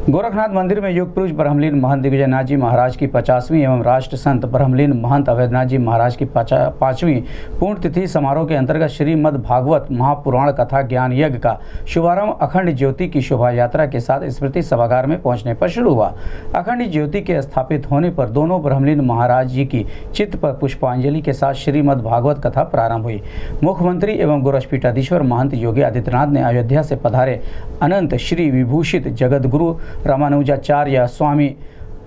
गोरखनाथ मंदिर में युग पुरुष ब्रह्मलीन महंत दिग्विजयनाथ जी महाराज की 50वीं एवं राष्ट्र संत ब्रह्मलीन महंत अवैधनाथ जी महाराज की 5वीं पुण्यतिथि समारोह के अंतर्गत श्रीमद् भागवत महापुराण कथा ज्ञान यज्ञ का शुभारंभ अखंड ज्योति की शोभा यात्रा के साथ स्मृति सभागार में पहुंचने पर शुरू हुआ। अखंड ज्योति के स्थापित होने पर दोनों ब्रह्मलीन महाराज जी की चित्त पर पुष्पांजलि के साथ श्रीमद् भागवत कथा प्रारंभ हुई। मुख्यमंत्री एवं गोरक्षपीठाधीश्वर महंत योगी आदित्यनाथ ने अयोध्या से पधारे अनंत श्री विभूषित जगतगुरु रामानुजाचार्य स्वामी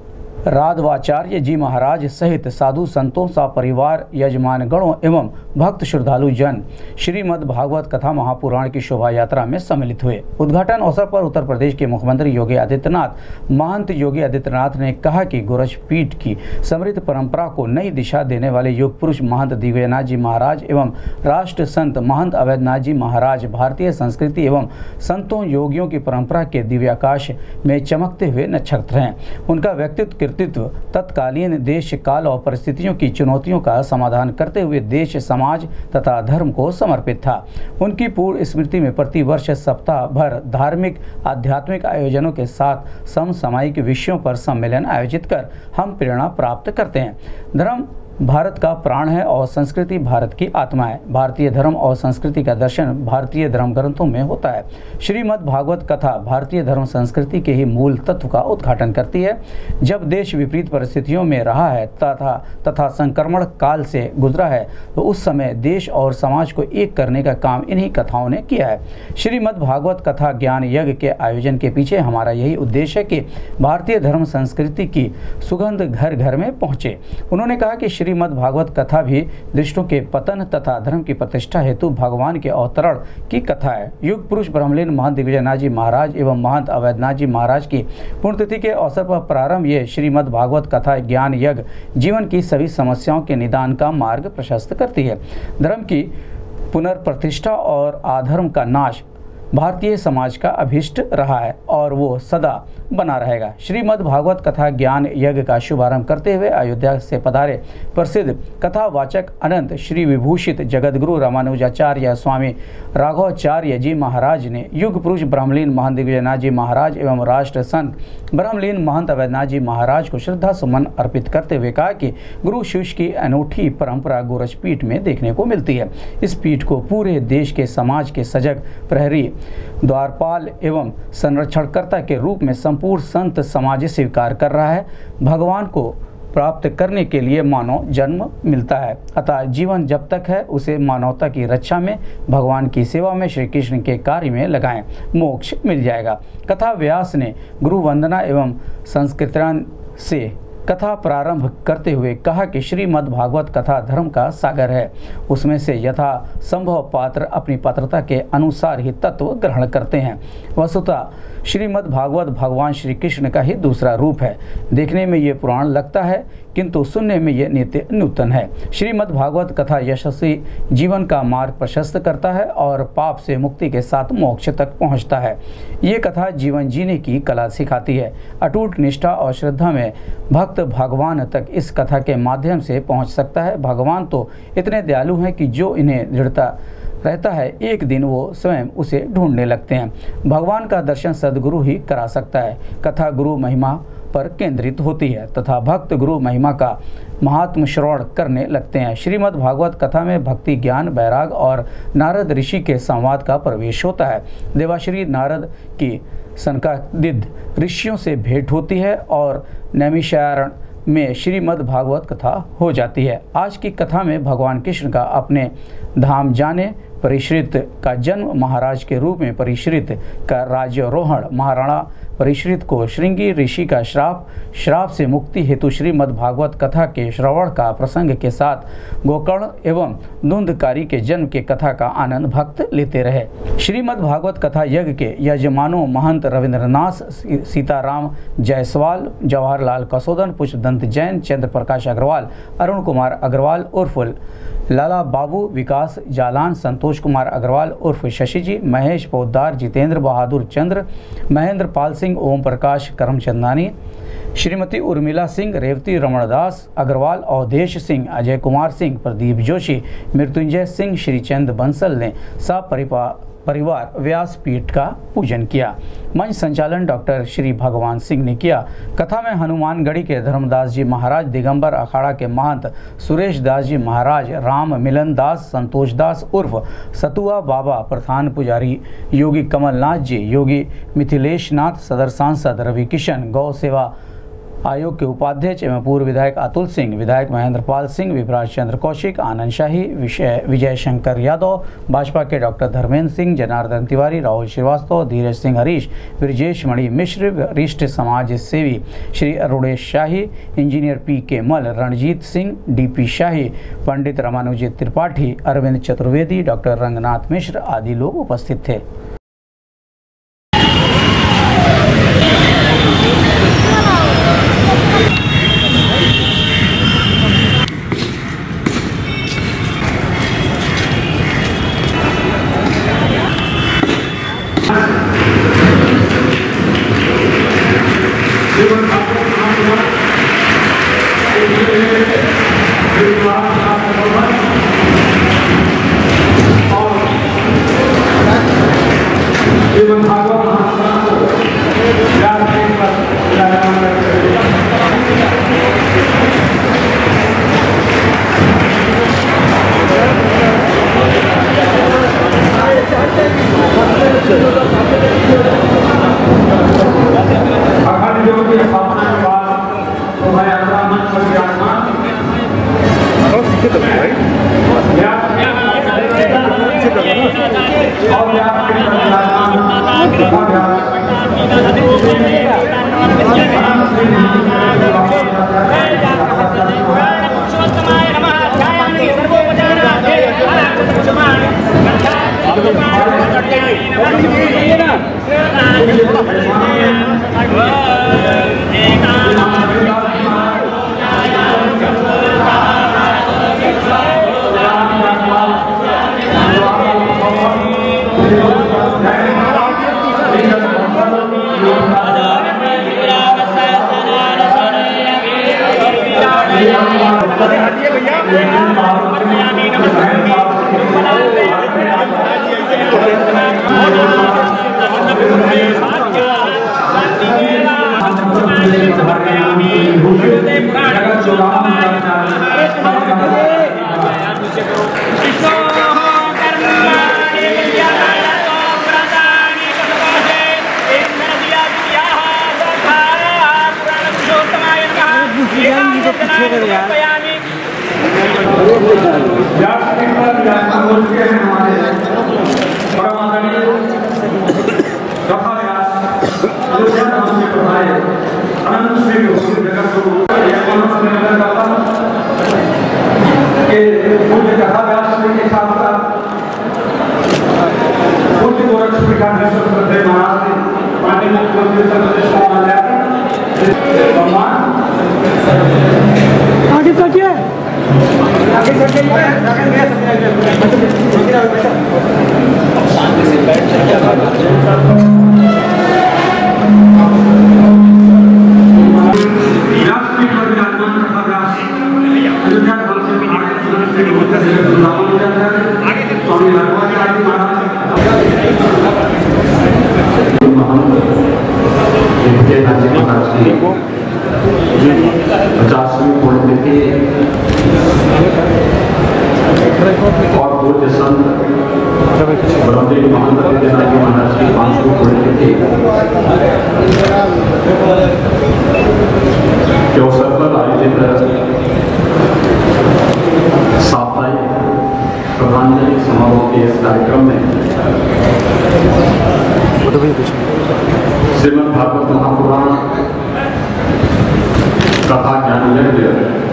राघवाचार्य जी महाराज सहित साधु संतों सा परिवार यजमान गणों एवं भक्त श्रद्धालु जन श्रीमद् भागवत कथा महापुराण की शोभा यात्रा में सम्मिलित हुए। उद्घाटन अवसर पर उत्तर प्रदेश के मुख्यमंत्री योगी आदित्यनाथ महंत योगी आदित्यनाथ ने कहा कि गोरक्षपीठ की समृद्ध परंपरा को नई दिशा देने वाले युग पुरुष महंत दिग्विजयनाथ जी महाराज एवं राष्ट्र संत महंत अवैधनाथ जी महाराज भारतीय संस्कृति एवं संतों योगियों की परंपरा के दिव्याकाश में चमकते हुए नक्षत्र हैं। उनका व्यक्तित्व तत्कालीन देश काल और परिस्थितियों की चुनौतियों का समाधान करते हुए देश समाज तथा धर्म को समर्पित था। उनकी पूर्ण स्मृति में प्रतिवर्ष सप्ताह भर धार्मिक आध्यात्मिक आयोजनों के साथ समसामयिक विषयों पर सम्मेलन आयोजित कर हम प्रेरणा प्राप्त करते हैं। धर्म भारत का प्राण है और संस्कृति भारत की आत्मा है। भारतीय धर्म और संस्कृति का दर्शन भारतीय धर्म ग्रंथों में होता है। श्रीमद् भागवत कथा भारतीय धर्म संस्कृति के ही मूल तत्व का उद्घाटन करती है। जब देश विपरीत परिस्थितियों में रहा है तथा संक्रमण काल से गुजरा है तो उस समय देश और समाज को एक करने का काम इन्हीं कथाओं ने किया है। श्रीमद् भागवत कथा ज्ञान यज्ञ के आयोजन के पीछे हमारा यही उद्देश्य है कि भारतीय धर्म संस्कृति की सुगंध घर घर में पहुँचे। उन्होंने कहा कि श्रीमद् भागवत कथा भी दुष्टों के पतन तथा धर्म की प्रतिष्ठा हेतु भगवान के अवतरण की कथा है। युग पुरुष ब्रह्मलीन महंत दिग्विजयनाथ जी महाराज एवं महंत अवैधनाथ जी महाराज की पुण्यतिथि के अवसर पर प्रारंभ ये श्रीमद् भागवत कथा ज्ञान यज्ञ जीवन की सभी समस्याओं के निदान का मार्ग प्रशस्त करती है। धर्म की पुनर्प्रतिष्ठा और अधर्म का नाश भारतीय समाज का अभीष्ट रहा है और वो सदा बना रहेगा। श्रीमद् भागवत कथा ज्ञान यज्ञ का शुभारंभ करते हुए अयोध्या से पधारे प्रसिद्ध कथावाचक अनंत श्री विभूषित जगतगुरु रामानुजाचार्य स्वामी राघवाचार्य जी महाराज ने युग पुरुष ब्रह्मलीन महंत दिग्विजयनाथ जी महाराज एवं राष्ट्र संत ब्रह्मलीन महंत अवैधनाथ जी महाराज को श्रद्धा सुमन अर्पित करते हुए कहा कि गुरु शिष्य की अनूठी परंपरा गोरक्षपीठ में देखने को मिलती है। इस पीठ को पूरे देश के समाज के सजग प्रहरी द्वारपाल एवं संरक्षणकर्ता के रूप में संपूर्ण संत समाज स्वीकार कर रहा है। भगवान को प्राप्त करने के लिए मानव जन्म मिलता है, अतः जीवन जब तक है उसे मानवता की रक्षा में भगवान की सेवा में श्री कृष्ण के कार्य में लगाएं, मोक्ष मिल जाएगा। कथा व्यास ने गुरु वंदना एवं संस्कृतान से कथा प्रारंभ करते हुए कहा कि श्रीमद् भागवत कथा धर्म का सागर है। उसमें से यथा संभव पात्र अपनी पात्रता के अनुसार ही तत्व ग्रहण करते हैं। वस्तुतः श्रीमद् भागवत भगवान श्री कृष्ण का ही दूसरा रूप है। देखने में ये पुराण लगता है किंतु सुनने में ये नित्य नूतन है। श्रीमद् भागवत कथा यशस्वी जीवन का मार्ग प्रशस्त करता है और पाप से मुक्ति के साथ मोक्ष तक पहुंचता है। ये कथा जीवन जीने की कला सिखाती है। अटूट निष्ठा और श्रद्धा में भक्त भगवान तक इस कथा के माध्यम से पहुंच सकता है। भगवान तो इतने दयालु हैं कि जो इन्हें दृढ़ता रहता है एक दिन वो स्वयं उसे ढूंढने लगते हैं। भगवान का दर्शन सद्गुरु ही करा सकता है। कथा गुरु महिमा पर केंद्रित होती है तथा भक्त गुरु महिमा का महात्म श्रवण करने लगते हैं। श्रीमद् भागवत कथा में भक्ति ज्ञान वैराग और नारद ऋषि के संवाद का प्रवेश होता है। देवाश्री नारद की सनकादिक ऋषियों से भेंट होती है और नैमिषारण्य में श्रीमद् भागवत कथा हो जाती है। आज की कथा में भगवान कृष्ण का अपने धाम जाने परिश्रित का जन्म, महाराज के रूप में परिश्रित का राज्यारोहण, महाराणा परिश्रित को श्रृंगी ऋषि का श्राप से मुक्ति हेतु श्रीमद् भागवत कथा के श्रवण का प्रसंग के साथ गोकर्ण एवं धुंधकारी के जन्म के कथा का आनंद भक्त लेते रहे। श्रीमद् भागवत कथा यज्ञ के यजमानों महंत रविंद्रनाथ सीताराम जायसवाल, जवाहरलाल कसोदन, पुष्पदंत जैन, चंद्र प्रकाश अग्रवाल, अरुण कुमार अग्रवाल उर्फ लाला बाबू, विकास जालान, संतोष कुमार अग्रवाल उर्फ शशि जी, महेश पोद्दार, जितेंद्र बहादुर चंद्र, महेंद्र पाल सिंह, ओम प्रकाश करमचंदानी, श्रीमती उर्मिला सिंह, रेवती रमणदास अग्रवाल, अवधेश सिंह, अजय कुमार सिंह, प्रदीप जोशी, मृत्युंजय सिंह, श्रीचंद बंसल ने परिवार व्यासपीठ का पूजन किया। मंच संचालन डॉक्टर श्री भगवान सिंह ने किया। कथा में हनुमानगढ़ी के धर्मदास जी महाराज, दिगंबर अखाड़ा के महंत सुरेश दास जी महाराज, राम मिलन दास, संतोष दास उर्फ सतुआ बाबा, प्रधान पुजारी योगी कमलनाथ जी, योगी मिथिलेश नाथ, सदर सांसद रवि किशन, गौ सेवा आयोग के उपाध्यक्ष एवं पूर्व विधायक अतुल सिंह, विधायक महेंद्र पाल सिंह, विभराज चंद्र कौशिक, आनंद शाही, विजय शंकर यादव, भाजपा के डॉक्टर धर्मेंद्र सिंह, जनार्दन तिवारी, राहुल श्रीवास्तव, धीरज सिंह हरीश, ब्रजेश मणि मिश्र, वरिष्ठ समाज सेवी Shri Arunesh Shahi, engineer PK Mal, Ranjeet Singh, DP Shahi, Pandit Ramanujit Tripathi, Arvind Chaturvedi, doctor Ranganath Mishra आदि लोग उपस्थित थे। और पूज्य संत ब्रह्मदेव महंत अवैधनाथ जी महाराज की 500 पुण्यतिथि के अवसर पर आयोजित साप्ताहिक श्रद्धांजलि समारोह के इस कार्यक्रम में श्रीमद् भागवत महापुराण कथा ज्ञान यज्ञ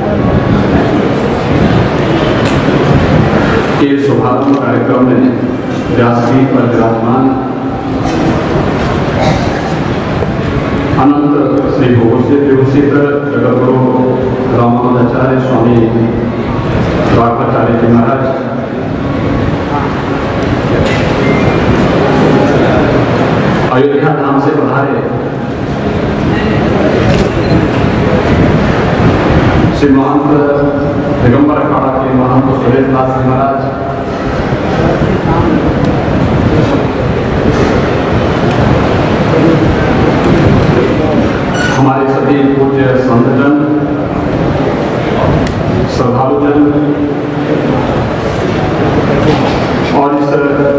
के शुभारंभ कार्यक्रम में व्यासपीठ पर विराजमान अनंत श्री भूषित जगतगुरु रामानंदाचार्य स्वामी राघवाचार्य जी महाराज, अयोध्या धाम से पधारे श्री महंत दिगंबर अखाड़ा के महंत सुरेश दास महाराज, हमारे सभी पूज्य संतजन, श्रद्धालुजन और इस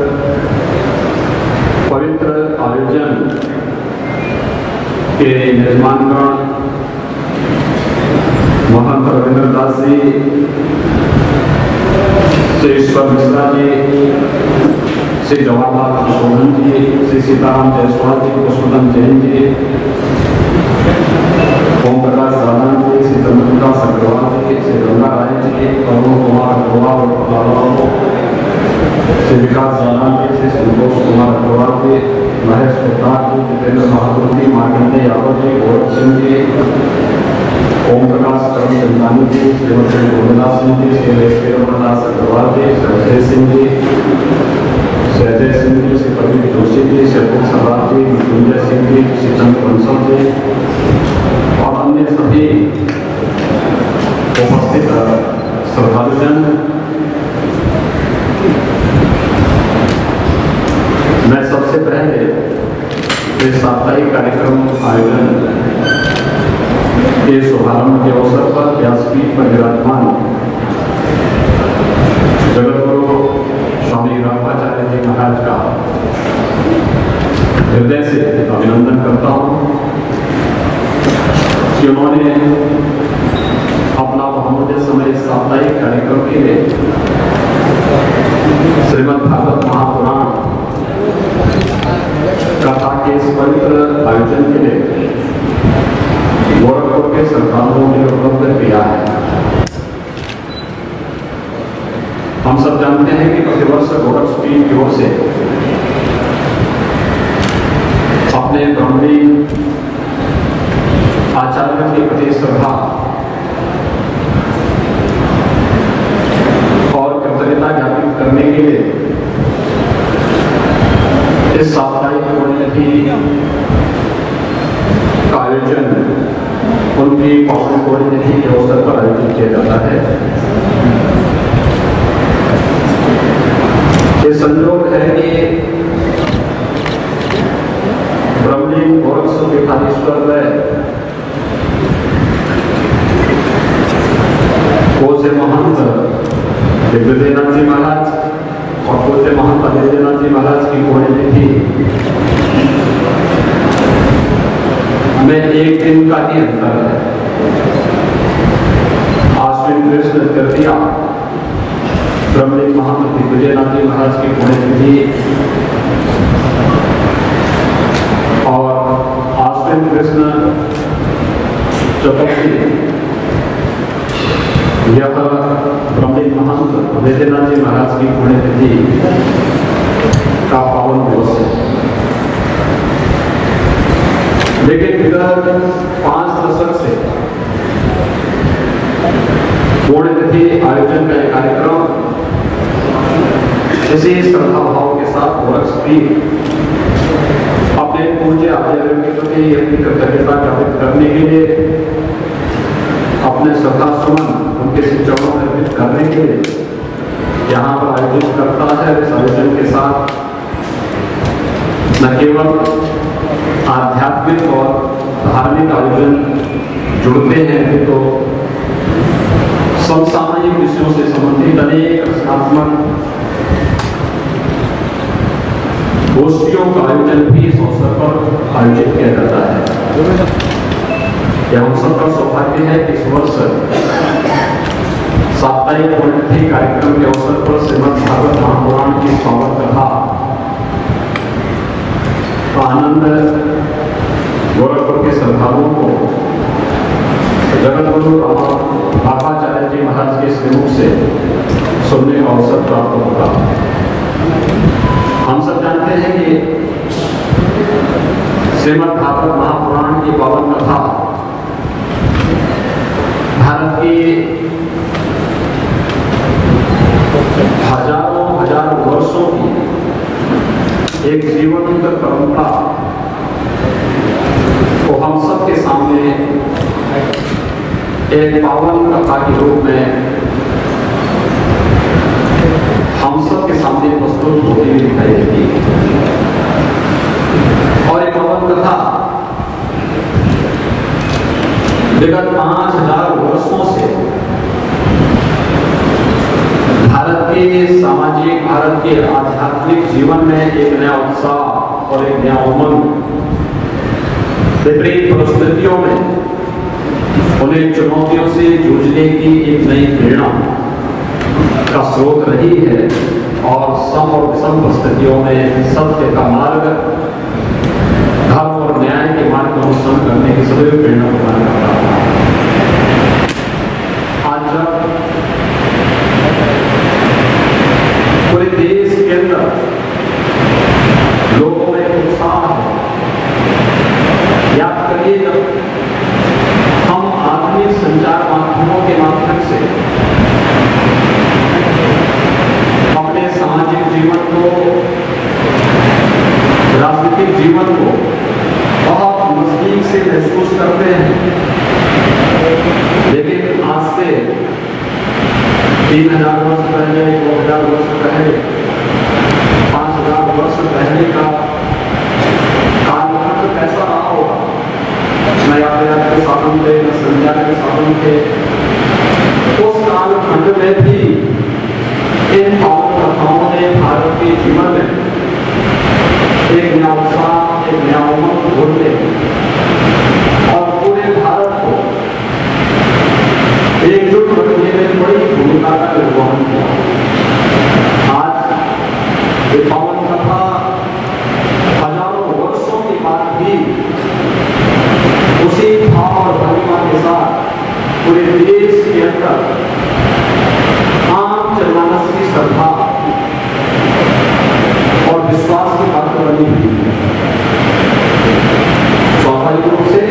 पवित्र आयोजन के मेजबानगण महंत रविंद्र दास जी, श्री ईश्वर मिश्रा जी, श्री जवाहरलाल सोनन जी, श्री सीताराम जायसवाल जी, पुष्पदन जैन जी, ओम प्रकाश साधन जी, श्री चंद्रप्रकाश अग्रवाल जी, श्री गंगा राय जी, अरुण कुमार अग्रवाल, श्री विकास साधन जी, श्री संतोष कुमार अग्रवाल जी, महेश प्रताप जी, जितेंद्र बहादुर जी, मार्कंडेय यादव जी, गौरव सिंह जी, ओम प्रकाश करण चंदानी जी, श्रीमती गोविंदास सिंह जी, श्री रमनदास अग्रवाल जी, श्री सिंह जी, श्री अजय सिंह जी, श्री प्रदीप जोशी जी, श्री अतुल सरदार जी, मृत्युंजय सिंह जी, श्री चंद्र बंसल जी और अन्य सभी उपस्थित श्रद्धालुजन, मैं सबसे पहले इस साप्ताहिक कार्यक्रम आयोजन के शुभारंभ के अवसर पर व्यासपीठ पर विराजमान जगतगुरु स्वामी रामाचार्य जी महाराज का हृदय से अभिनंदन करता हूँ कि उन्होंने अपना बहुमूल्य समय इस साप्ताहिक कार्यक्रम के लिए श्रीमद् भागवत महापुराण कथा के इस पवित्र आयोजन के लिए गोरखपुर के श्रद्धालुओं ने उपलब्ध किया है। हम सब जानते हैं कि प्रतिवर्ष गोरखपीठ की ओर से अपने ब्राह्मणी आचार्य के प्रति श्रद्धा और कृतज्ञता ज्ञापित करने के लिए इस साप्ताहिक पुण्यतिथि का आयोजन उनकी पावन पुण्यतिथि के अवसर पर आयोजित किया जाता है। ये संयोग है कि ब्रह्मलीन गोरखपुर पीठाधीश्वर पूज्य महंत दिग्विजयनाथ जी महाराज और पूज्य महंत दिग्विजयनाथ जी महाराज की पुण्यतिथि में एक दिन का ही अंतर है। आश्विन कृष्ण तृतीया ब्रह्मलीन महंत दिग्विजयनाथ जी महाराज की पुण्यतिथि और आश्विन कृष्ण चतुर्थी यह ब्रह्मलीन महंत दिग्विजयनाथ जी महाराज की पुण्यतिथि का पावन दिवस है। लेकिन विगत 5 दशक से पुण्यतिथि आयोजन का कार्यक्रम इसी श्रद्धा भाव के साथ गोरखपीठ अपने पूज्य आचार्य के प्रति अपनी कृतज्ञता ज्ञापित करने के लिए, अपने श्रद्धा सुमन उनके चरणों में अर्पित करने के लिए यहाँ पर आयोजित करता है। इस आयोजन के साथ न केवल आध्यात्मिक और धार्मिक आयोजन जुड़ते हैं तो समसामयिक विषयों से संबंधित अनेक रचनात्मक गोष्ठियों का आयोजन भी इस अवसर पर आयोजित किया जाता है। यह हम सबका सौभाग्य है कि इस वर्ष साप्ताहिक पुण्यतिथि कार्यक्रम के अवसर पर श्रीमद् भागवत महापुराण की पावन कथा का आनंद गोरखपुर के श्रद्धालुओं को जगतगुरु रामाचार्य जी महाराज के श्रीमुख से सुनने का अवसर प्राप्त होगा। हम सब जानते हैं कि श्रीमद् भागवत महापुराण की पावन कथा भारत की हजारों वर्षों की एक जीवंत परंपरा को हम सब के सामने एक पावन कथा के रूप में हम सब के सामने प्रस्तुत होती हुई दिखाई देती है। और एक पावन कथा विगत 5000 वर्षों से भारत के सामाजिक, भारत के आध्यात्मिक जीवन में एक नया उत्साह और एक नया उमंग, विपरीत परिस्थितियों में उन्हें चुनौतियों से जूझने की एक नई प्रेरणा का स्रोत रही है और सम और विषम परिस्थितियों में सत्य का मार्ग, धर्म और न्याय के मार्ग को अनुसरण करने की सदैव प्रेरणा प्रदान करता है। आज जब पूरे देश के अंदर लोगों में उत्साह है, याद करिए जब हम आधुनिक संचार माध्यमों के माध्यम से अपने सामाजिक जीवन को, राजनीतिक जीवन को बहुत नजदीक से महसूस करते हैं, लेकिन आज से 3000 वर्ष पहले, 2000 वर्ष पहले, 5000 वर्ष पहले का कालखंड कैसा रहा होगा? न यातायात के साधन थे, न संचार के साधन थे। उस कालखंड में भी इन पावन कथाओं ने भारत के जीवन में एक नया उत्साह, एक नया उमंग घोलने और पूरे भारत को एकजुट रखने में बड़ी भूमिका का निर्वहन किया। आज ये पावन कथा हजारों वर्षों के बाद भी उसी भाव और भूमिका के साथ पूरे देश के अंदर आम जनमानस की श्रद्धा और विश्वास की बात बनी हुई है। स्वाभाविक रूप से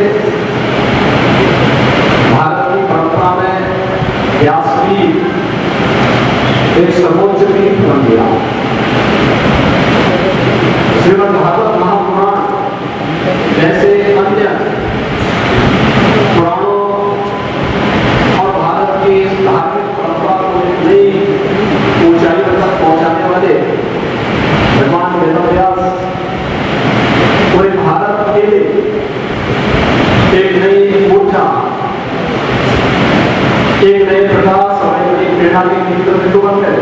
भारत की परंपरा में व्यासपीठ एक सर्वोच्च पीठ बन गया। श्रीमद्भागवत महापुराण जैसे अन्य पुराणों और भारत की धार्मिक परंपरा को एक नई ऊंचाई तक पहुंचाने वाले भगवान वेदव्यास पूरे भारत के लिए एक नई ऊर्जा, एक नए प्रकाश और एक नई प्रेरणा के केंद्र बिंदु बन गए।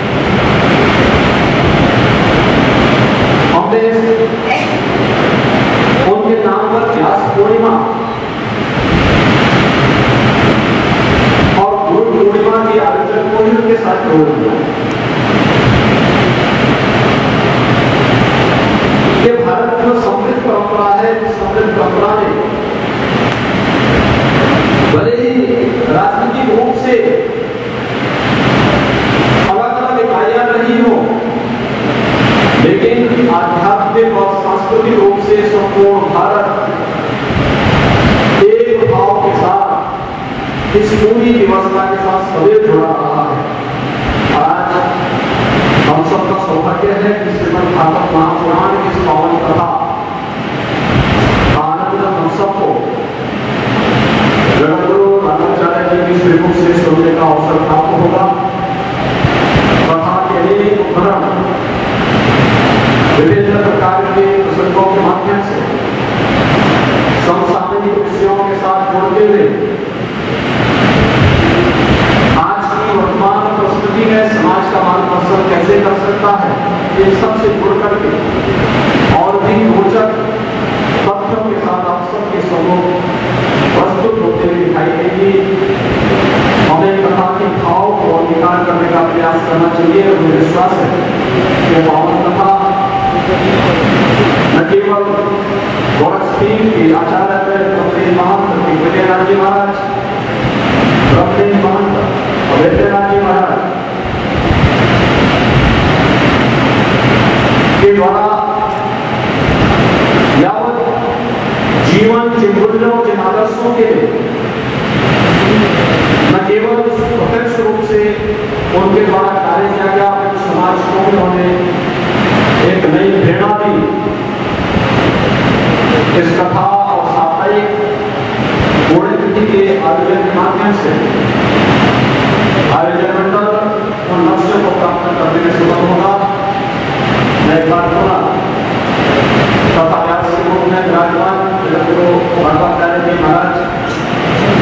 हमने उनके नाम पर व्यास पूर्णिमा और गुरु पूर्णिमा के आयोजन को ही उनके साथ जोड़ दिया। ये भारत की समृद्ध परंपरा है। समृद्ध परंपरा ने भले ही राजनीतिक रूप से अलग-अलग इकाइयां रही हो, लेकिन आध्यात्मिक और सांस्कृतिक रूप से संपूर्ण भारत एक भाव के साथ इस पूरी व्यवस्था के साथ सदैव जुड़ा रहा है। आज हम सबका सौभाग्य है कि श्रीमद्भागवत महापुराण की इस पावन कथा आनंद हम सबको जगतगुरु रामाचार्य जी की श्रीमुख से सुनने का अवसर प्राप्त होगा। कथा के अनेक उदाहरण विभिन्न प्रकार के प्रसंगों के माध्यम से समसामयिक विषयों के साथ जोड़ते हुए आज की वर्तमान परिस्थिति में समाज का मार्गदर्शन कैसे कर सकता है, इन सबसे जुड़ करके और भी रोचक तथ्यों के साथ आप सबके सम्मुख प्रस्तुत होते हुए दिखाई देगी। हमें कथा के भाव को अंगीकार करने का प्रयास करना चाहिए और मुझे विश्वास है कि पावन कथा न केवल गोरखपीठ के आचार्य महंत विजयनाथ जी महाराज, ब्रह्मदेव महंत और वैद्यनाथ जी महाराज के द्वारा यावत जीवन जिन मूल्यों, जिन आदर्शों के न केवल प्रत्यक्ष रूप से उनके द्वारा कार्य किया गया, समाज को उन्होंने एक नई प्रेरणा दी। इस कथा और साप्ताहिक पुण्यतिथि के आयोजन के माध्यम से आयोजन मंडल उन लक्ष्य को प्राप्त करने में सफल होगा। मैं एक बार बोला तथा व्यास के रूप में विराजमान जगतगुरु भगवाचार्य जी महाराज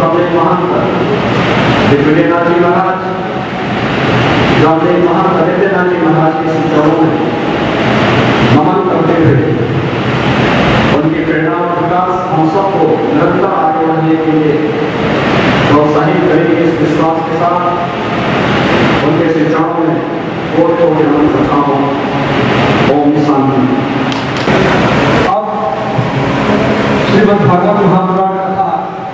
रामदेव महंत दिग्विजयनाथ जी महाराज, रामदेव महंत हरिद्रनाथ जी महाराज के चरणों में नमन करते हुए उनकी प्रेरणा और विकास हम सबको निरंतर आगे बढ़ने के लिए प्रोत्साहित करेंगे। इस विश्वास के साथ उनके चरणों में कोटि कोटि नमन करता हूँ। ओम शांति। अब श्रीमद् भागवत महापुराण कथा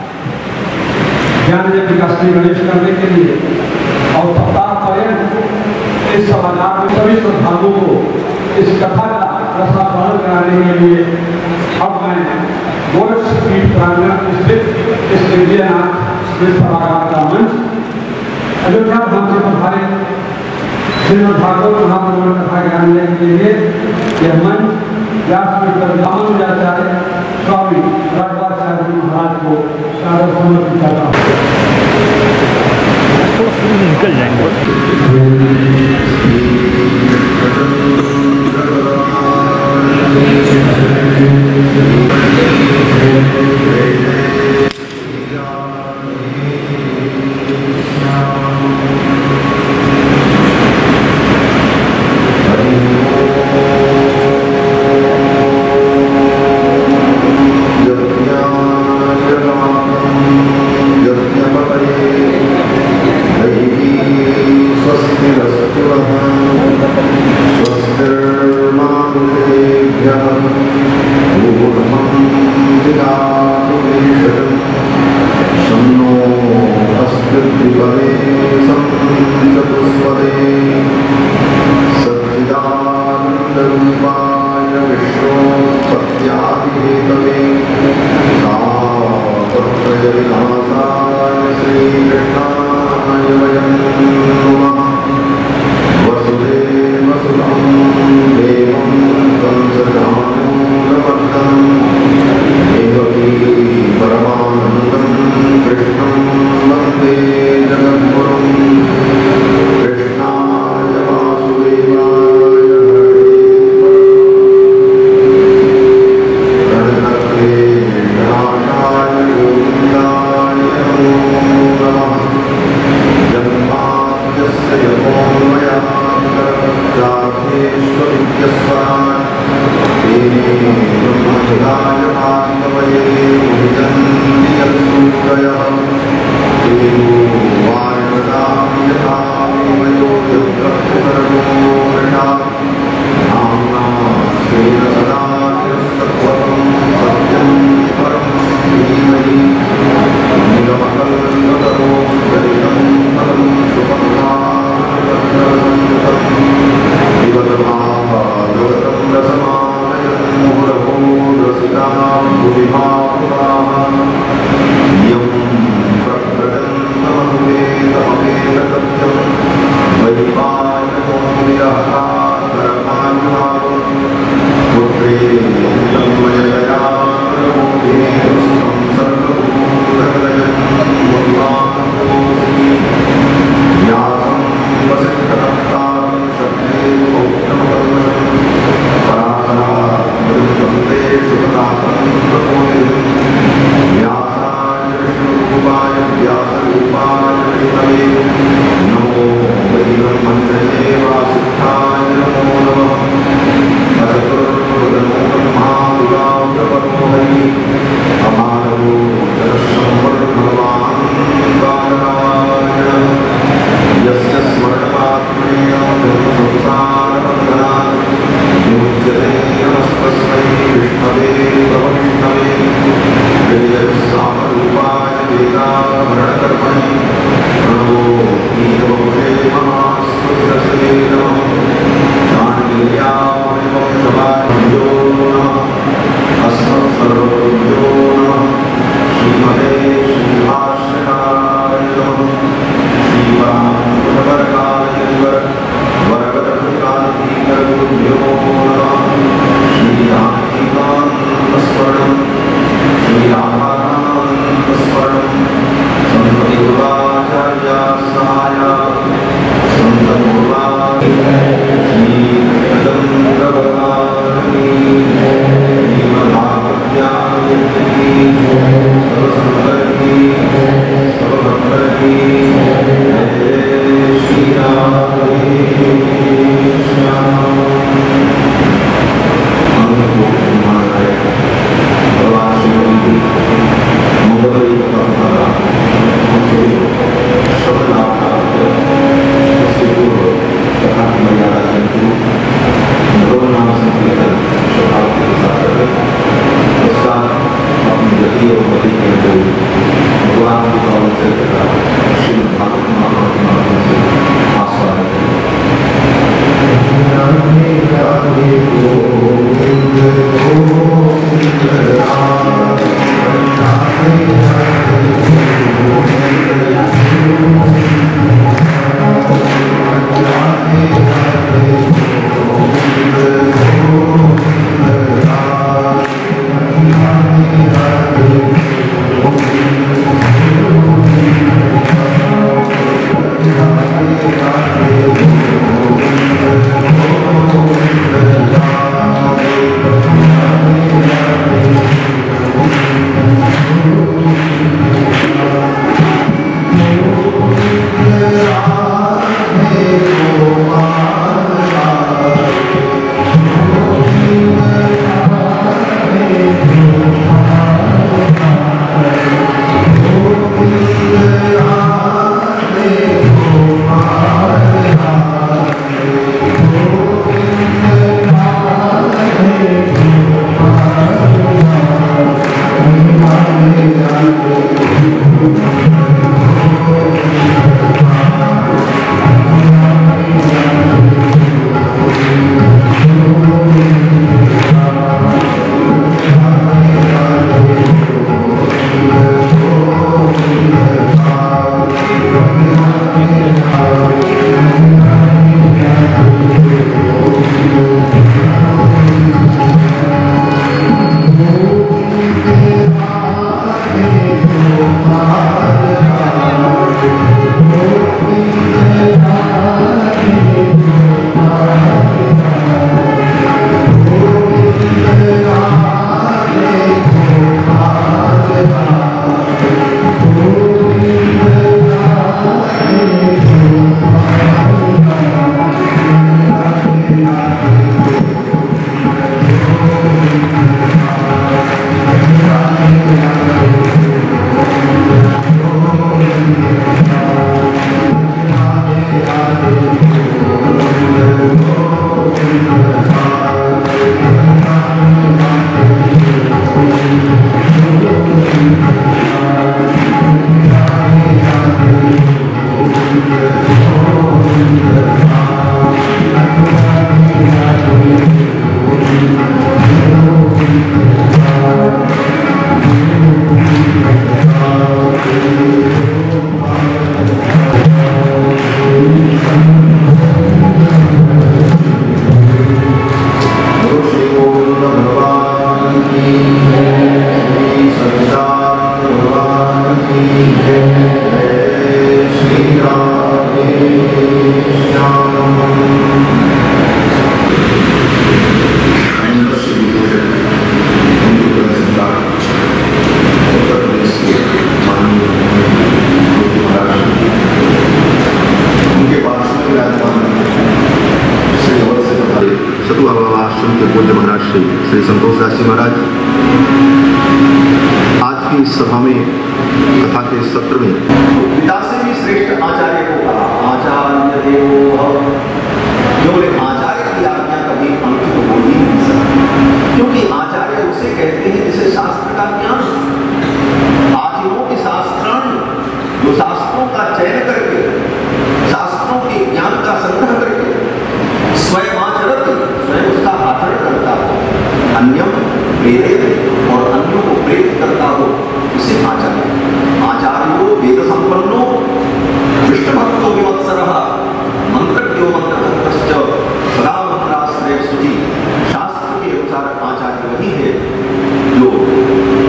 ज्ञान विकास श्री गणेश करने के लिए और सप्ताह पर्यंत इस समाचार में सभी श्रद्धालुओं को इस कथा का रसास्वादन कराने के लिए अब मैं गोरक्ष पीठ प्रांगण स्थित इस दिव्यनाथ सभागार का मंच अयोध्या धाम से पधारे श्रीमद् भागवत महापुराण कथा ज्ञान देने के लिए यह मंच व्याचार्य स्वामी राघवाचार्य महाराज को सादर समर्पित करता हूँ। निकल जाएंगे। श्री संतोष दास जी महाराज आज की इस सभा में कथा के सत्र में पिता से भी श्रेष्ठ आचार्य को कहा, आचार्य देवो भव। केवल आचार्य की आज्ञा कभी अंकित हो ही नहीं सकती, क्योंकि आचार्य उसे कहते हैं जिसे शास्त्र का ज्ञान। आचार्यों के शास्त्राणी जो शास्त्रों का चयन करके शास्त्रों के ज्ञान का संग्रह करके स्वयं आचरण स्वयं उसका आचरण करता हो, अन्यों प्रेरित और अन्यों को प्रेरित करता हो, उसे आचार्य। आचार्यो वेद संपन्नो विष्णु भक्तो विवत्सरः मंत्रज्ञो मंत्रभक्तश्च सदा मंत्राश्रय सुधि। शास्त्र के अनुसार आचार्य वही है जो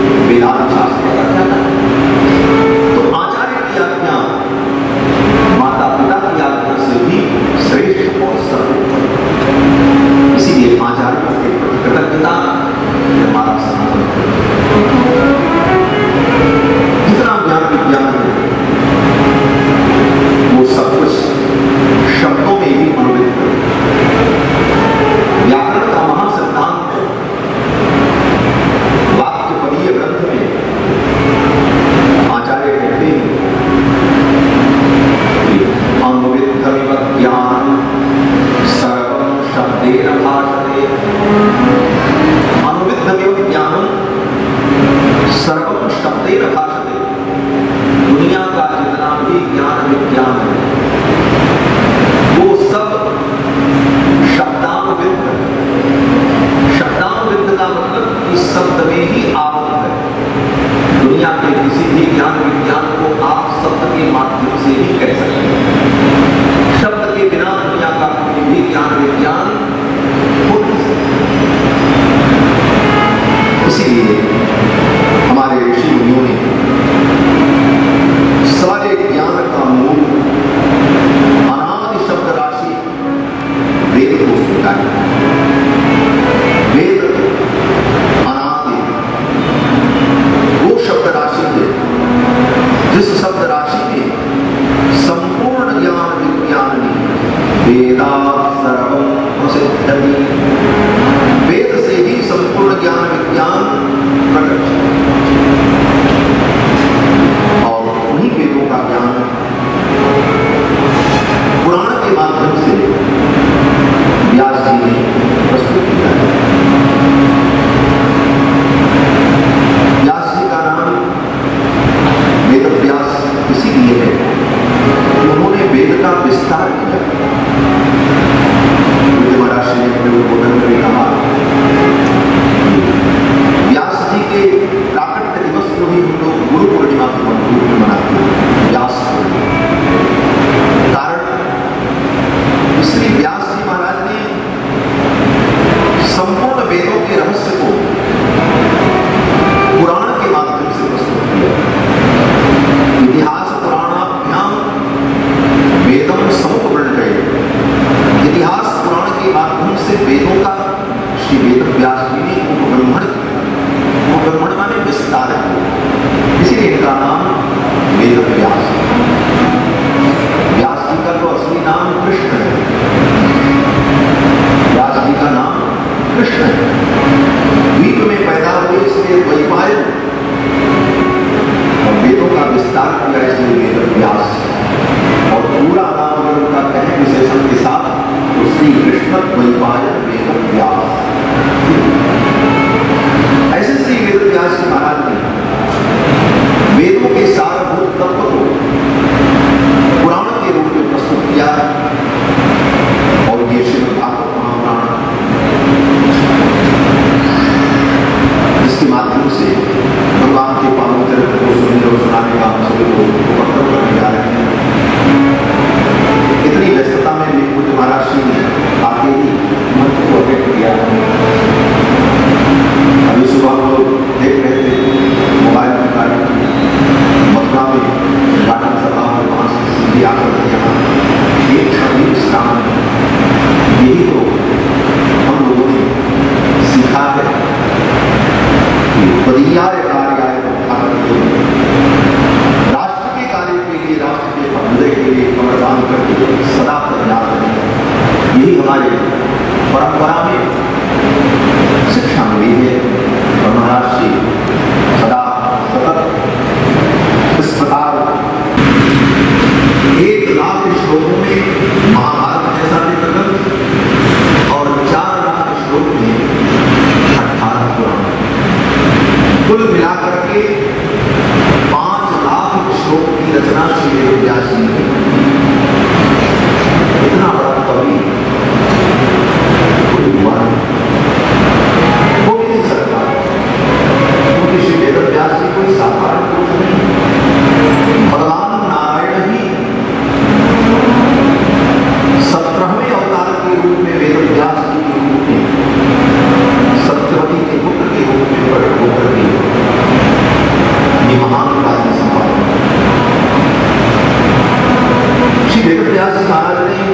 के माध्यम से ही कह सकते हैं। शब्द के बिना दुनिया का कोई भी ज्ञान विज्ञान हो नहीं सकता। इसीलिए हमारे ऋषि मुनियों ने सारे ज्ञान का मूल अनादि शब्द राशि वेद को स्वीकार। वेद अनादि वो शब्द राशि है जिस शब्द राशि में संपूर्ण ज्ञान विज्ञान वेदा सर्वम प्रसिद्धि, वेद से ही संपूर्ण ज्ञान विज्ञान प्रकट और उन्हीं वेदों का ज्ञान पुराण के माध्यम से व्यास जी ने प्रस्तुत किया है। व्यास जी का नाम वेद व्यास इसीलिए है कि उन्होंने वेद का विस्तार किया। महाराज ने अपने उद्बोधन में कहा, व्यास जी के प्राकट्य दिवस को ही हम लोग गुरु पूर्णिमा के रूप में मनाते हैं, व्यास कारण इसलिए व्यास जी महाराज ने संपूर्ण वेदों के रहस्य को पुराण के माध्यम से प्रस्तुत किया। इतिहास पुराणाभ्याम वेदम समुपवर्ण गए। इतिहास पुराण के माध्यम से वेदों का श्री वेद व्यास जी ने उपब्रह्मण किया। उपब्रह्मण माने विस्तार किया, इसीलिए इनका नाम वेद व्यास। व्यास जी का तो असली नाम कृष्ण है। व्यास जी का नाम कृष्ण है। द्वीप में पैदा हुए इसलिए वैपायन और वेदों का विस्तार किया इसलिए वेद व्यास। और पूरा नाम अगर उनका कहें विशेषण के साथ तो श्री कृष्ण वैपायन वेद व्यास। ऐसे श्री वेद व्यास जी महाराज ने वेदों के सारभूत तत्व को पुराण के रूप में प्रस्तुत किया और ये श्रीमद् भागवत महापुराण जिसके माध्यम से भगवान के पावन चरित्र को सुनने और सुनाने का हम सभी को उपक्रम करने जा रहे हैं। इतनी व्यस्तता में भी पूज्य महाराज श्री ने आके ही मंच को अटेंड किया। अभी सुबह हम लोग देख रहे थे मोबाइल में कार्यक्रम मथुरा में उद्घाटन सभा और वहाँ से सीधी आकर यहाँ एक क्षण विश्राम। यही तो हम लोगों ने सीखा है कि पदियाय कार्याय राष्ट्र के कार्य के लिए, राष्ट्र के भले के लिए कमरदान करके सदा तैयार रहें। यही हमारे परंपरा में शिक्षा मिली है और महाराज जी सदा सतत इस प्रकार 1 लाख श्लोकों में महाभारत जैसा ग्रंथ और 4 लाख श्लोक में 18 पुराण, कुल मिलाकर के 5 लाख श्लोक की रचना श्री वेद व्यास जी ने। इतना बड़ा कवि कोई हुआ हो भी नहीं सकता, क्योंकि श्री वेद व्यास जी कोई साधारण पुरुष नहीं। भगवान नारायण ही 17वें अवतार के रूप में वेद व्यास जी के रूप में सत्यवती के पुत्र के रूप में प्रकट होकर के ये महान कार्य संपादन। श्री वेद व्यास जी महाराज ने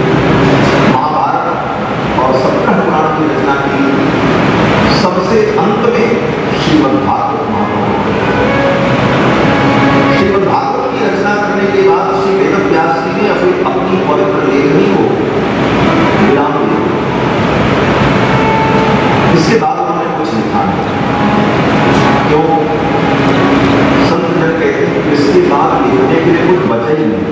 महाभारत और 17 पुराण की रचना की। सबसे अंत में श्रीमद् भागवत महापुराण। श्रीमद् भागवत की रचना करने के बाद श्री वेद व्यास जी ने अपनी पवित्र लेखनी को विराम दिया। इसके बाद उन्होंने कुछ लिखा क्यों? संत जन कहते हैं कि इसके बाद लिखने के लिए कुछ बचा ही नहीं।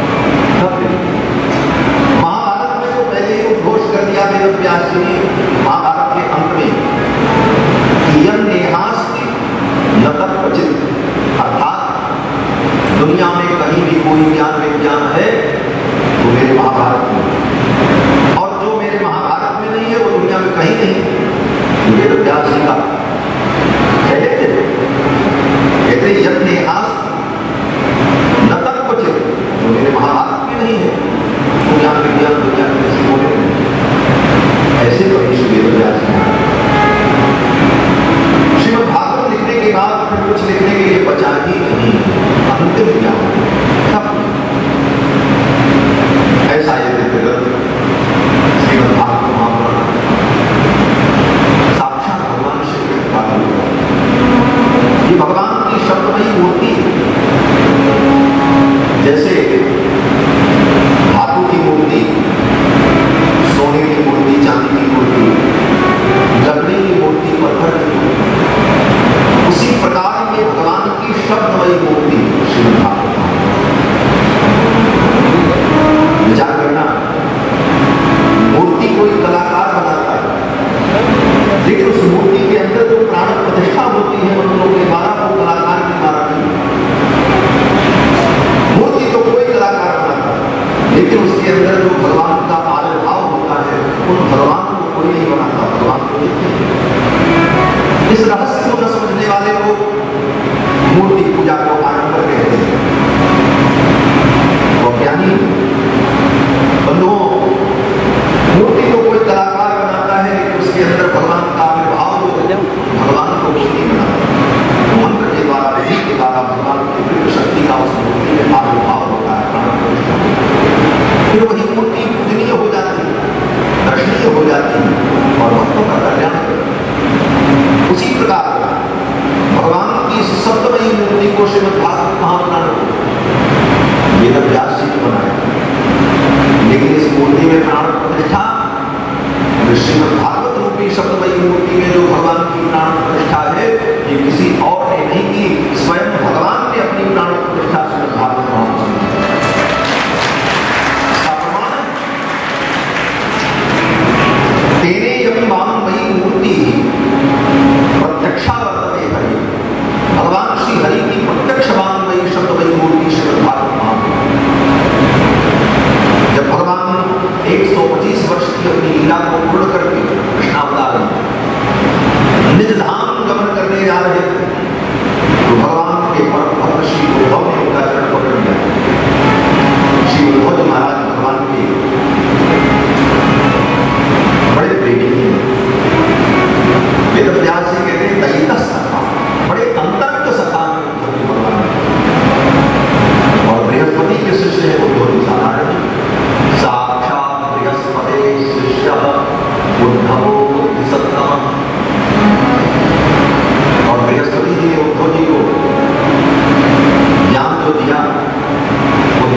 महाभारत में तो पहले ही उद्घोष कर दिया वेद व्यास जी ने महाभारत के अंत में कि यम नेहास्ति न तत्क्वचित्, अर्थात दुनिया में कहीं भी कोई ज्ञान विज्ञान है तो मेरे महाभारत में, और जो मेरे महाभारत में नहीं है वो दुनिया में कहीं नहीं। वेद व्यास जी का कहते यज्ञ न तत्व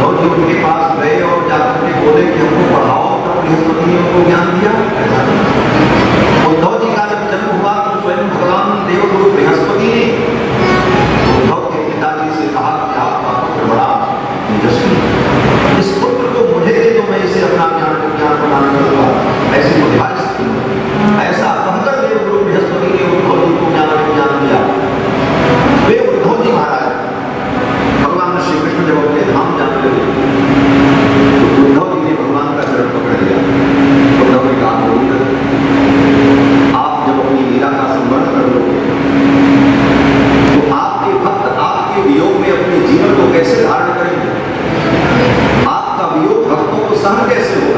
उद्धव जी उनके पास गए और जाकर के बोले कि हमको पढ़ाओ, तब बृहस्पति ने उनको ज्ञान दिया। उद्धव जी का जब जन्म हुआ तो स्वयं भगवान देवगुरु बृहस्पति ने उद्धव के पिताजी से कहा कि आपका पुत्र बड़ा तेजस्वी, इस पुत्र को मुझे दे दो, मैं इसे अपना ज्ञान प्रदान करूंगा, ऐसी बुद्धिमान स्थिति में। ऐसा कहकर देवगुरु बृहस्पति ने उद्धव जी को ज्ञान दिया। वे उद्धव जी महाराज भगवान श्री कृष्ण जब अपने धाम जाने लगे तो उद्धव जी ने भगवान का चरण पकड़ लिया। उद्धव ने कहा, आप जब अपनी लीला का स्मरण कर लोगे तो आपके भक्त आपके वियोग में अपने जीवन को कैसे धारण करेंगे? आपका वियोग भक्तों को सहन कैसे होगा?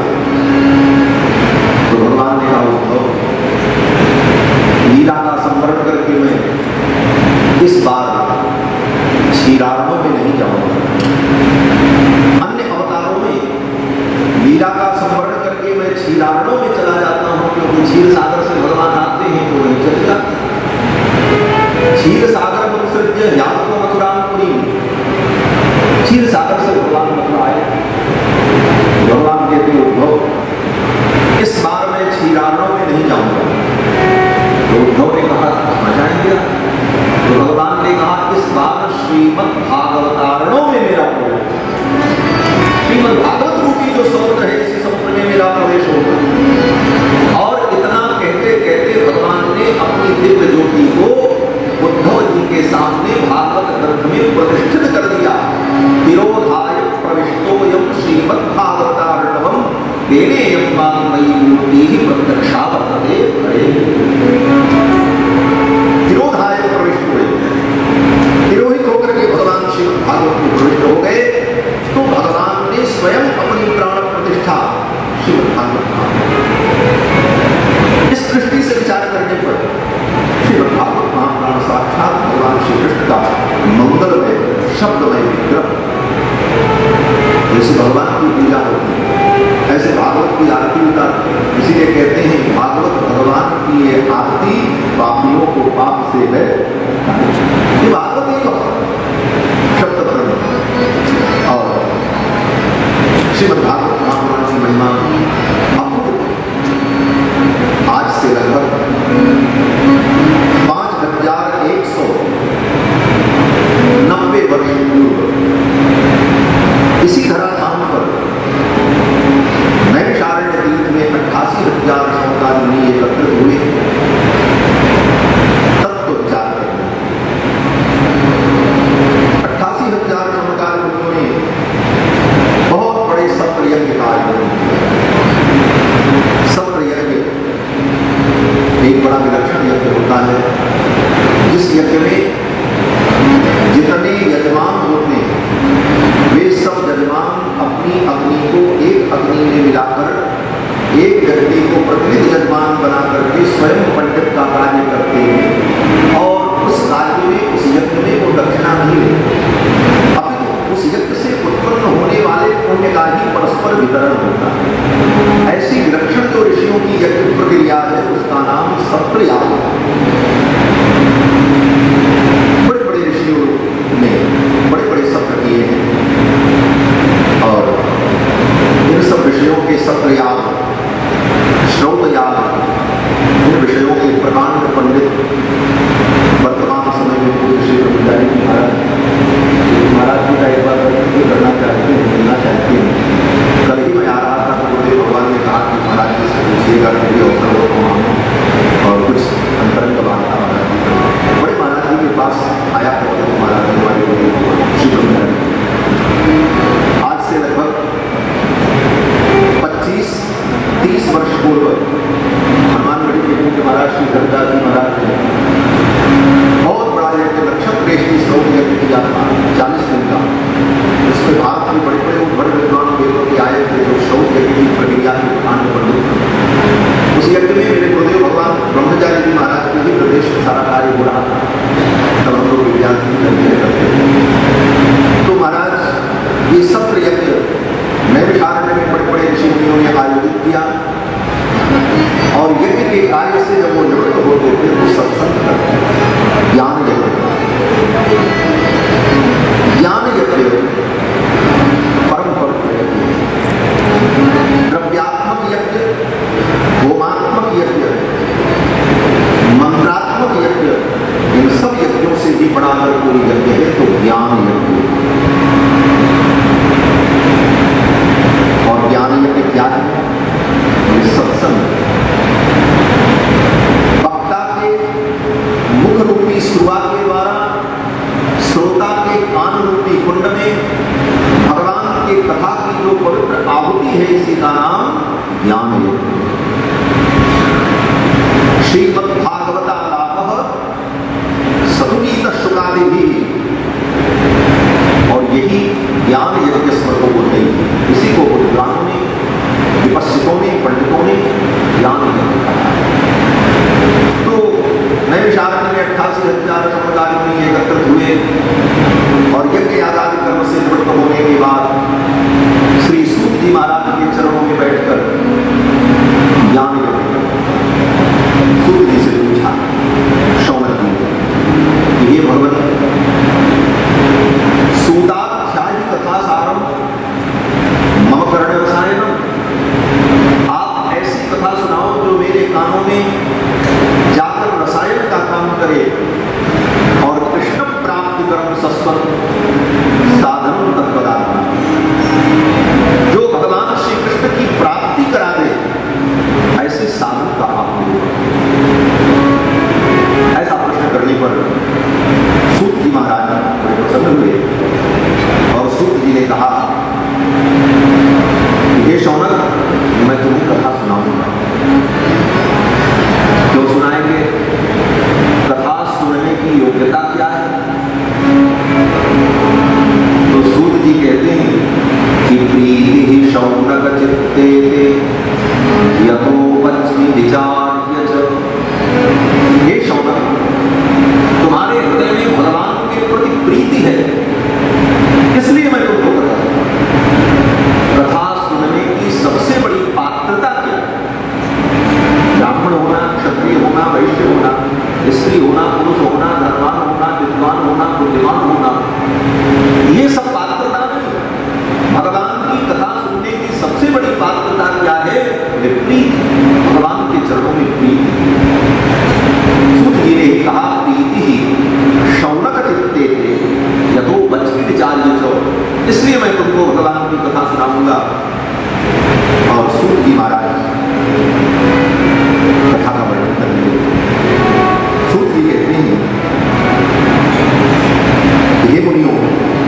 तो भगवान ने कहा, उद्धव लीला का स्मरण करके मैं इस बार क्षीरार्णों में नहीं जाऊंगा। अन्य अवतारों में लीला का स्मरण करके मैं क्षीरार्णों में चला जाता हूं, क्योंकि क्षीर सागर से भगवान आते हैं तो नहीं चल जाते। क्षीर सागर उत्सृज्य यात्रा मथुरापुरी, क्षीर सागर से भगवान मथुरा आए। भगवान कहते उद्धव इस बार मैं क्षीरार्णों में नहीं जाऊंगा। तो उद्धव ने कहा, कहां जाएंगे? तो भगवान ने कहा, इस बार श्रीमद् भागवतारणों में मेरा प्रवेश, श्रीमद् भागवत रूपी जो समुद्र है इसी समुद्र में मेरा प्रवेश होगा। और इतना कहते कहते भगवान ने अपनी दिव्य ज्योति को उद्धव जी के सामने भागवत ग्रंथ में प्रतिष्ठित कर दिया। विरोधाय प्रविष्टोयम श्रीमद् भागवतारणवम देनेयं वाङ्मयी मूर्तिः प्रत्यक्षा वर्तते करे। विरोधाय प्रविष्ट हुए, तिरोहित होकर के भगवान श्री भागवत में प्रविष्ट हो गए। तो भगवान ने स्वयं अपनी प्राण प्रतिष्ठा श्रीमद् भागवत इस दृष्टि से विचार करने पर श्रीमद् भागवत महापुराण साक्षात भगवान श्री कृष्ण का मंगलमय शब्दमय विग्रह। जैसे भगवान की पूजा होती है ऐसे भागवत की आरती उतारते हैं। इसीलिए कहते हैं भागवत भगवान की ये आरती पापियों को पाप से है। ये भागवत ही शब्द ब्रह्म और श्रीमद् भागवत महापुराण की महिमा अपूर्व। आज से लगभग 5190 वर्ष पूर्व इसी धराधाम पर नैमिषारण्य तीर्थ में 88,000 समकाल मुनि एकत्रित हुए तत्व विचार करने। 88,000 समकाल मुनियों ने बहुत बड़े सत्र यज्ञ का आयोजन किया। सत्र यज्ञ एक बड़ा विलक्षण यज्ञ होता है, जिस यज्ञ में जितने यजमान होते हैं वे सब यजमान अपनी अग्नि को एक अग्नि में मिलाकर एक व्यक्ति को प्रतिनिधि यजमान बना करके स्वयं पंडित का कार्य करते हैं। और उस कार्य में उस यज्ञ में वो दक्षिणा नहीं लेते, अपितु उस यज्ञ से उत्पन्न होने वाले पुण्य का ही परस्पर वितरण होता है। ऐसी विलक्षण जो ऋषियों की यज्ञ प्रक्रिया है उसका नाम सत्र याग है। बड़े बड़े ऋषियों ने बड़े बड़े सत्र किए हैं और इन सब विषयों के सत्र याग, श्रौत याग, इन विषयों के प्रकांड पंडित वर्तमान समय में पूज्य श्री ब्रह्मचारी महाराज जी का एक बार करना चाहते हैं, मिलना चाहते हैं। कल ही मैं आ रहा था तो गुरुदेव भगवान ने कहा कि महाराज जी से पूछिएगा कि अवसर हो और कुछ अंतरंग बात बड़े महाराज जी के पास आया तो महाराज जी हमारे श्री ब्रह्मचारी आज से लगभग 25-30 वर्ष पूर्व हनुमानगढ़ी के मुख्य महाराज श्री धनदास जी महाराज ने बहुत बड़ा यज्ञ लक्षण प्रेषी श्लोक यज्ञ किया था 40 दिन का। इसमें भारत में बड़े बड़े बड़े विद्वान वेदों के आए थे जो श्लोक यज्ञ की प्रक्रिया के कांड पंडित। उस यज्ञ में मेरे गुरुदेव भगवान ब्रह्मचारी जी महाराज के ही प्रदेश में सारा कार्य हो रहा था, तब हम लोग विद्यार्थी करते थे। तो महाराज ये सत्र यज्ञ नैमिषारण्य में बड़े बड़े ऋषि मुनियों ने आयोजित किया और यज्ञ के कार्य से जब वो निवृत्त होते थे तो सत्संग करते, ज्ञान यज्ञ, ज्ञान यज्ञ परम आदमी एकत्रित हुए और यज्ञ आदि कर्म से निवृत्त होने के बाद श्री सूत जी महाराज के चरणों में बैठकर ज्ञान सूत जी से पूछा, शौनक जी, ये भगवती सूताध्यायी कथा सारम मम कर्ण रसायनम, आप ऐसी कथा सुनाओ जो मेरे कानों में जाकर रसायन का काम करे और कृष्ण प्राप्ति कर्म सस्वत साधन तत्पदा, जो भगवान श्री कृष्ण की प्राप्ति करा दे ऐसे साधन का आप ऐसा प्रश्न करने पर सूत जी महाराज बड़े प्रसन्न हुए और सूत जी ने कहा, ये शौनक, मैं तुम्हें कथा सुनाऊंगा। क्यों सुनाएंगे? कथा सुनने की योग्यता क्या है? तो सूत जी कहते हैं कि प्रीति शौनक चित्ते यथोपच्मि विचार्य च, ये शौनक, तुम्हारे हृदय में भगवान के प्रति प्रीति है, इसलिए मैं तुमको कथा सुनने की सबसे बड़ी पात्रता क्या है? ब्राह्मण होना, क्षत्रिय होना, वैश्य होना, स्त्री होना, पुरुष होना, धनवान होना, विद्वान होना, बुद्धिमान होना, ये सब पात्रता नहीं। भगवान की कथा सुनने की सबसे बड़ी पात्रता क्या है? प्रीति, भगवान के चरणों में प्रीति। सूत जी ने कहा, प्रीति ही शौनक चित्ते यथो बच्ची विचार्य चो, इसलिए मैं तुमको भगवान की कथा सुनाऊंगा। और सूत जी महाराज कथा का वर्णन करेंगे। सूत जी कहते हैं, हे मुनियों,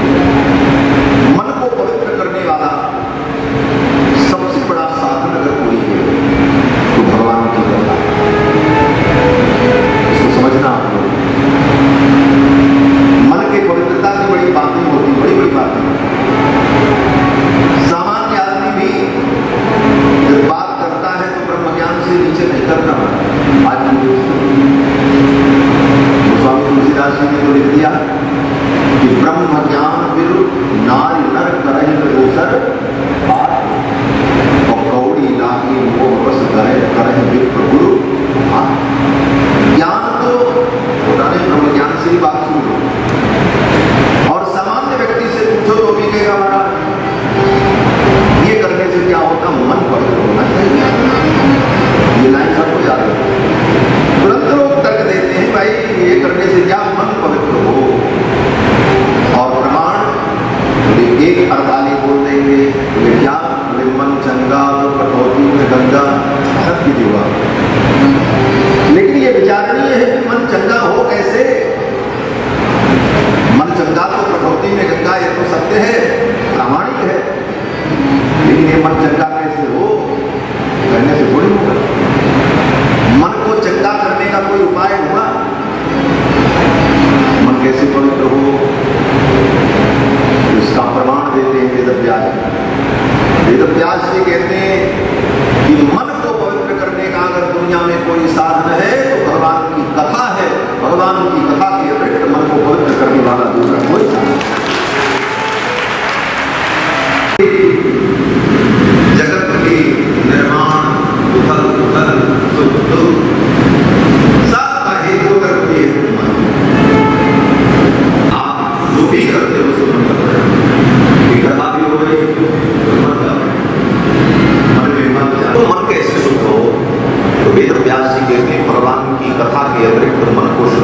मन को पवित्र करने वाला सबसे बड़ा साधन अगर कोई है तो भगवान की कथा। इसको समझना आप लोग, मन के पवित्रता की बड़ी बातें होती, बड़ी बड़ी बातें। सामान्य आदमी भी जब बात करता है तो ब्रह्म ज्ञान से नीचे नहीं करता। आज स्वामी तुलसीदास जी ने तो लिख दिया कि ब्रह्म ज्ञान विरुद्ध नारी नर करहि दोसर बात, और कौड़ी लागी मोह बस करहि विप्र गुरु। ज्ञान तो होता नहीं, ब्रह्म ज्ञान से ही बात शुरू हो। और सामान्य व्यक्ति से पूछो तो भी कहेगा, महाराज ये करने से क्या होता? मन पवित्र होना चाहिए। ये लाइन सबको याद है। तुरंत लोग तर्क देते हैं, भाई ये करने से क्या? मन पवित्र हो। और प्रमाण एक अड़ताली बोल देंगे, क्या? मन चंगा तो कटौती में गंगा, सत्य जीवा। लेकिन ये विचारणीय है कि मन चंगा हो कैसे? मन चंगा तो कटौती में गंगा, ये तो सत्य है, प्रामाणिक है। लेकिन ये मन चंगा कैसे हो? करने से थोड़ी होगा। मन को चंगा करने का कोई उपाय हुआ? मन कैसे पवित्र हो, इसका प्रमाण देते हैं वेद व्यास। वेद व्यास जी कहते हैं कि मन को पवित्र करने का अगर दुनिया में कोई साधन है तो भगवान की कथा है। भगवान की कथा के अतिरिक्त मन को पवित्र करने वाला दूसरा कोई साधन। जगत के निर्माण, उथल पुथल, सुख दुख सबका हेतु करती है मन। आप जो भी करते हो उसको मन करते हो। घटना भी हो रही है, मन का मन में मन जा, तो मन कैसे सुख हो? तो वेद व्यास जी कहते हैं भगवान की कथा के अतिरिक्त मन को